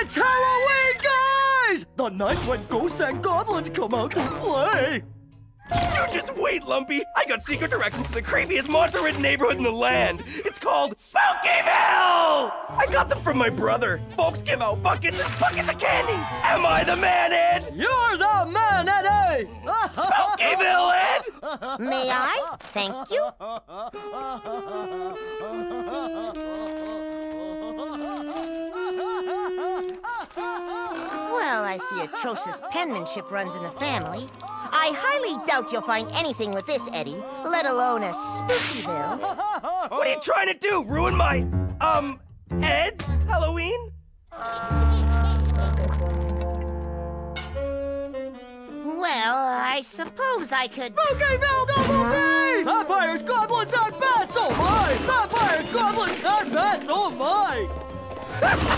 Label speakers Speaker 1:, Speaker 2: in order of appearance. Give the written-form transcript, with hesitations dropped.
Speaker 1: It's Halloween, guys! The night when ghosts and goblins come out to play.
Speaker 2: You just wait, Lumpy. I got secret directions to the creepiest monster-ridden neighborhood in the land. It's called Spook-E-Ville! I got them from my brother. Folks give out buckets and buckets of candy. Am I the man, Ed?
Speaker 1: You're the man, Eddie!
Speaker 2: Spook-E-Ville, Ed!
Speaker 3: May I? Thank you. Well, I see atrocious penmanship runs in the family. I highly doubt you'll find anything with this, Eddie, let alone a Spook-E-Ville.
Speaker 2: What are you trying to do? Ruin my, Ed's Halloween?
Speaker 3: Well, I suppose I could...
Speaker 1: Spook-E-Ville double B! Vampires, goblins, and bats, oh my! Vampires, goblins, and bats, oh my!